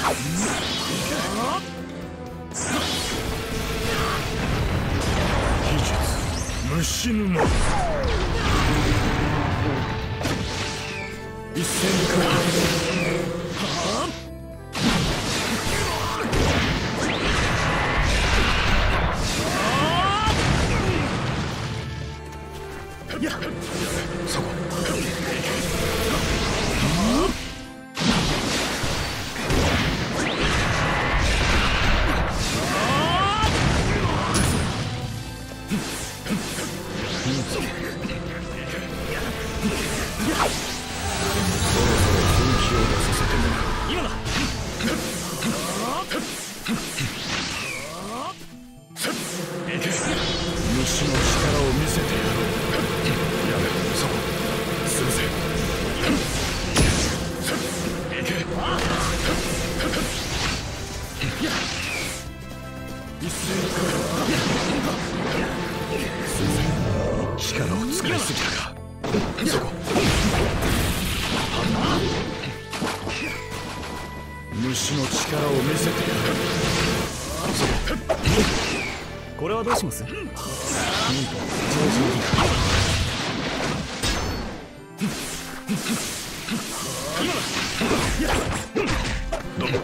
虫沼一斉に来る。そこ。虫の力を見せてやろう。やめ、そこ。するぜ。行け。一斉に来る。するぜ。力を使いすぎたか。そこ。虫の力を見せてやる。そこ。 これはどうします？ミント、超人技。 どうも。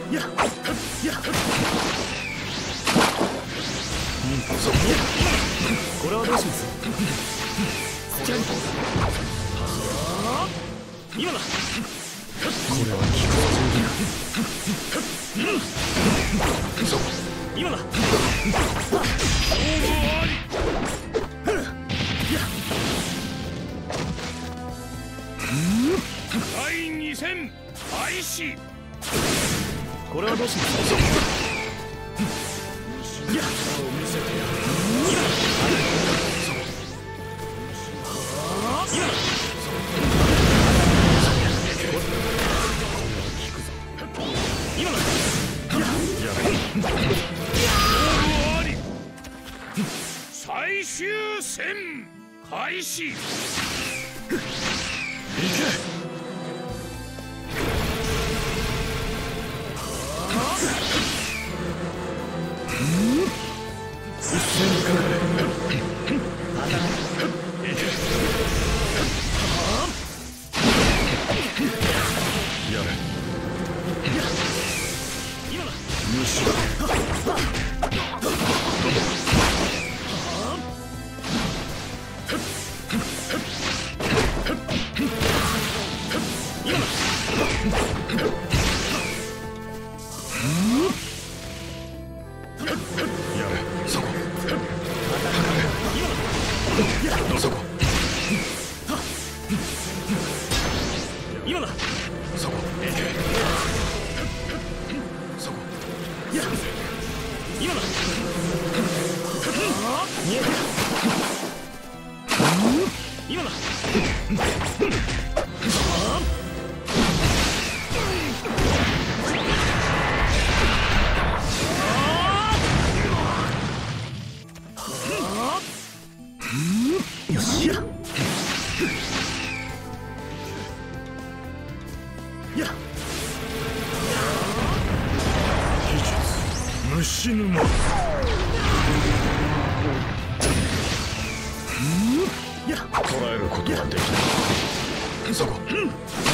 ミント、そう。これはどうします？今だ。 これは気候中技。そう。 今だ。 第2戦開始。 これはどうします？ 力を見せてやる。 今だ。 最終戦開始。行け。一斉にかかれ。やれ。虫だ。やれ、そこ。そこ。 今だ。 そこ。そこ。 今だ。今だ。 よし。虫沼。捉えることができない。そこ。 ミント、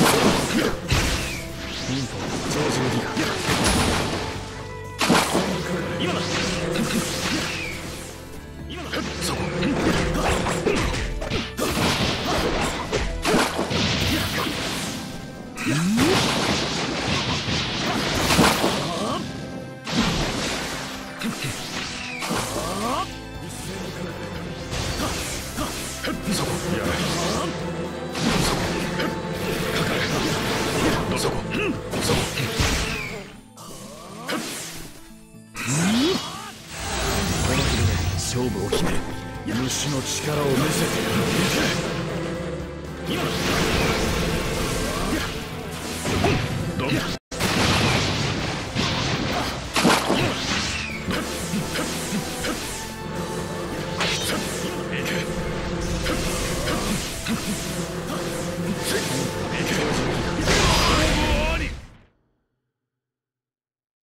超人技。今だ。今だ。 そこ。そこ。やれ。そこ。かかれ。そこ。そこ。 この日で勝負を決める。 虫の力を見せてやる。 今だ。 どうだ。